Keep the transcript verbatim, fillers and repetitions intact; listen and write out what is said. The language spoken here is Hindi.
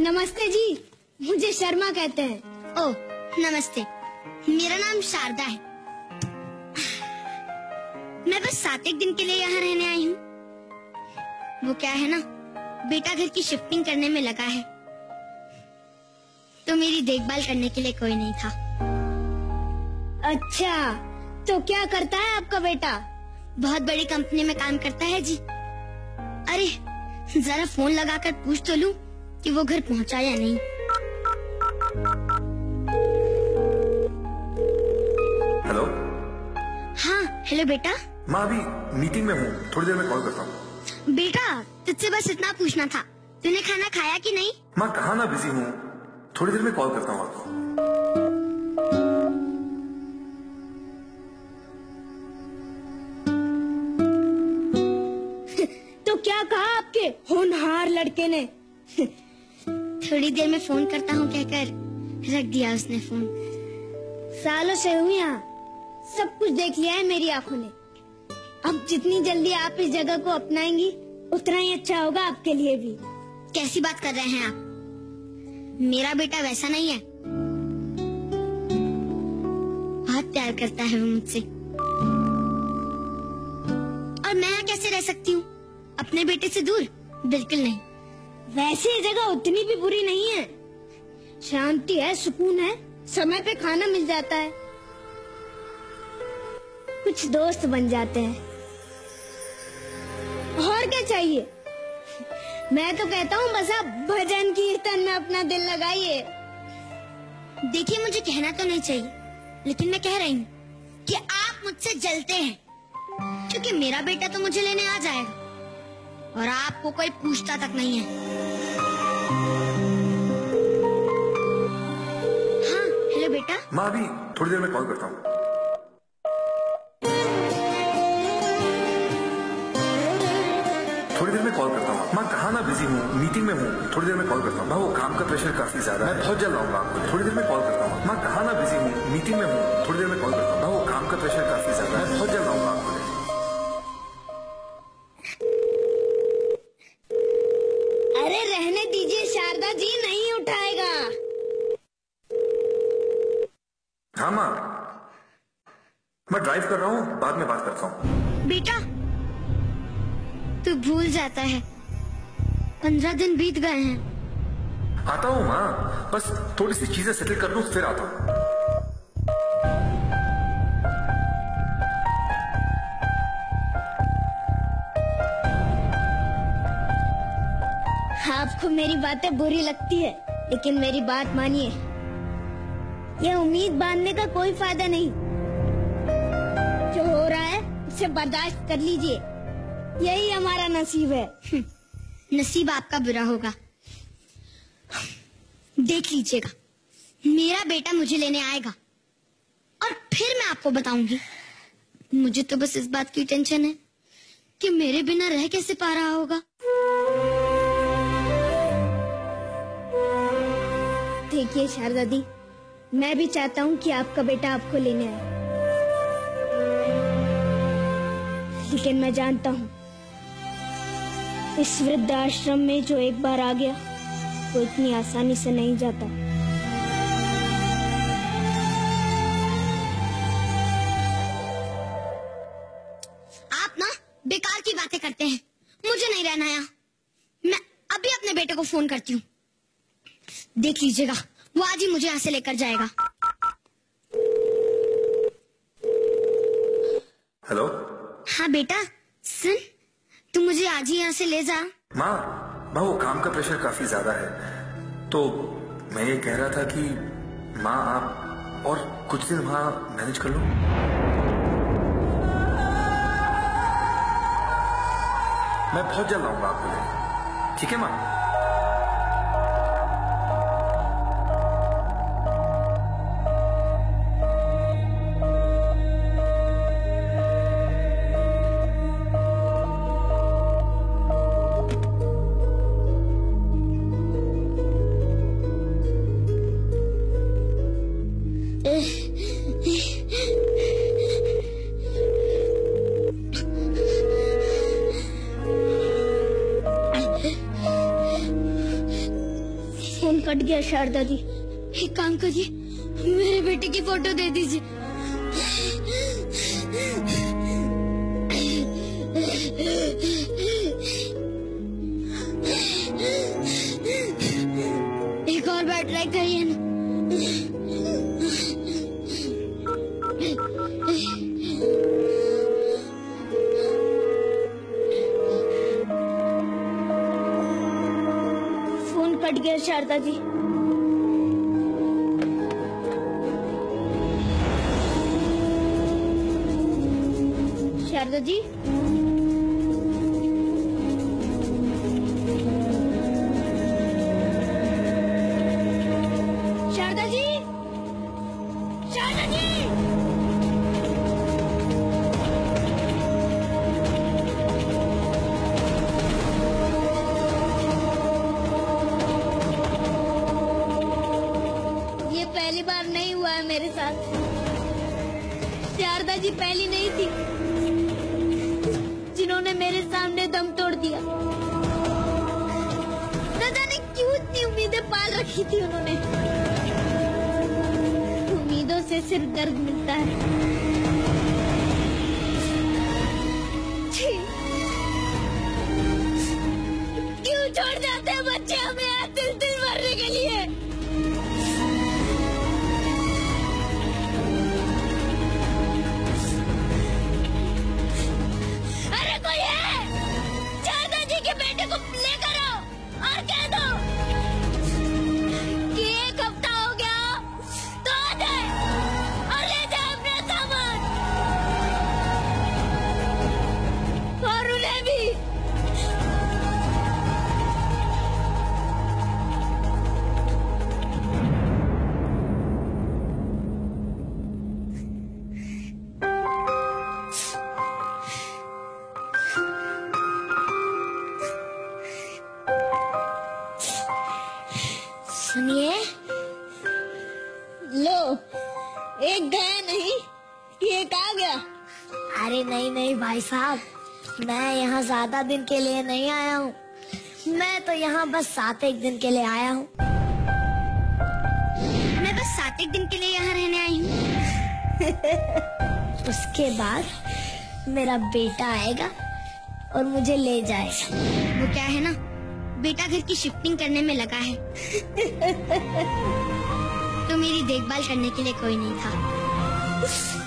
नमस्ते जी, मुझे शर्मा कहते हैं। ओह नमस्ते, मेरा नाम शारदा है। मैं बस सात एक दिन के लिए यहाँ रहने आई हूँ। वो क्या है ना, बेटा घर की शिफ्टिंग करने में लगा है, तो मेरी देखभाल करने के लिए कोई नहीं था। अच्छा, तो क्या करता है आपका बेटा? बहुत बड़ी कंपनी में काम करता है जी। अरे जरा फोन लगाकर पूछ तो लूं कि वो घर पहुंचा या नहीं। हेलो। हाँ हेलो बेटा। माँ अभी मीटिंग में हूँ, थोड़ी देर में कॉल करता हूँ। बेटा तुझसे बस इतना पूछना था, तूने खाना खाया कि नहीं? माँ कहाँ ना, बिजी हूँ, थोड़ी देर में कॉल करता हूँ आपको। तो क्या कहा आपके होनहार लड़के ने? थोड़ी देर में फोन करता हूँ कहकर रख दिया उसने फोन। सालों से हूँ यहाँ, सब कुछ देख लिया है मेरी आंखों ने। अब जितनी जल्दी आप इस जगह को अपनाएंगी उतना ही अच्छा होगा आपके लिए भी। कैसी बात कर रहे हैं आप? मेरा बेटा वैसा नहीं है, बहुत प्यार करता है वो मुझसे। और मैं यहाँ कैसे रह सकती हूँ अपने बेटे से दूर? बिल्कुल नहीं। वैसे ये जगह उतनी भी बुरी नहीं है, शांति है, सुकून है, समय पे खाना मिल जाता है, कुछ दोस्त बन जाते हैं, और क्या चाहिए? मैं तो कहता हूँ बस आप भजन कीर्तन में अपना दिल लगाइए। देखिए मुझे कहना तो नहीं चाहिए, लेकिन मैं कह रही हूँ कि आप मुझसे जलते हैं, क्योंकि मेरा बेटा तो मुझे लेने आ जाएगा और आपको कोई पूछता तक नहीं है। हाँ हेलो बेटा। माँ अभी थोड़ी देर में कॉल करता हूँ। थोड़ी देर में कॉल करता हूँ। माँ कहाँ ना, बिजी हूँ, मीटिंग में हूँ, थोड़ी देर में कॉल करता हूँ। माँ वो काम का प्रेशर काफी ज्यादा है, मैं बहुत जल्द आऊंगा आपको। थोड़ी देर में कॉल करता हूँ। माँ कहाँ ना, बिजी हूँ, मीटिंग में हूँ, थोड़ी देर में कॉल करता हूँ। माँ वो काम का प्रेशर काफी ज्यादा है, मैं बहुत जल्द आऊंगा आपको। अरे रहने दीजिए शारदा जी, नहीं उठाएगा। हाँ माँ, मैं ड्राइव कर रहा हूँ, बाद में बात करता हूँ। बेटा तू भूल जाता है, पंद्रह दिन बीत गए हैं। आता हूँ माँ, बस थोड़ी सी चीजें सेटल कर लूँ फिर आता हूँ। आपको मेरी बातें बुरी लगती है, लेकिन मेरी बात मानिए, ये उम्मीद बांधने का कोई फायदा नहीं। जो हो रहा है उसे बर्दाश्त कर लीजिए, यही हमारा नसीब है। नसीब आपका बुरा होगा। देख लीजिएगा, मेरा बेटा मुझे लेने आएगा और फिर मैं आपको बताऊंगी। मुझे तो बस इस बात की टेंशन है कि मेरे बिना रह कैसे पा रहा होगा। देखिए शारदा दी, मैं भी चाहता हूँ कि आपका बेटा आपको लेने आए, लेकिन मैं जानता हूँ इस वृद्धाश्रम में जो एक बार आ गया वो इतनी आसानी से नहीं जाता। आप ना बेकार की बातें करते हैं, मुझे नहीं रहना यहाँ। मैं अभी अपने बेटे को फोन करती हूँ, देख लीजिएगा वो आज ही मुझे यहाँ से लेकर जाएगा। हेलो। हाँ बेटा सुन, तू मुझे आज ही यहाँ से ले जा। माँ माँ वो काम का प्रेशर काफी ज्यादा है, तो मैं ये कह रहा था कि माँ आप और कुछ दिन वहाँ मैनेज कर लो। मैं बहुत जल्द आऊंगा आपको लेने, ठीक है माँ? कट गया शारदा जी। एक काम करिए, मेरे बेटे की फोटो दे दीजिए। एक और बार ट्राई करिए ना। फोन कट गया शारदा जी। शारदा जी, शारदा जी, शारदा जी। ये पहली बार नहीं हुआ है मेरे साथ। शारदा जी पहली नहीं थी जिन्होंने मेरे सामने दम तोड़ दिया। न जाने क्यों इतनी उम्मीदें पाल रखी थी उन्होंने। उम्मीदों से सिर्फ दर्द मिलता है। क्यों छोड़ जाते हैं बच्चे हमें दिल दिल मरने के लिए। सुनिए, लो, एक गया नहीं कि एक आ गया। अरे नहीं नहीं भाई साहब, मैं यहाँ ज्यादा दिन के लिए नहीं आया हूँ। मैं तो यहाँ बस सात एक दिन के लिए आया हूँ। मैं बस सात एक दिन के लिए यहाँ रहने आई हूँ। उसके बाद मेरा बेटा आएगा और मुझे ले जाएगा। वो क्या है ना, बेटा घर की शिफ्टिंग करने में लगा है। तो मेरी देखभाल करने के लिए कोई नहीं था।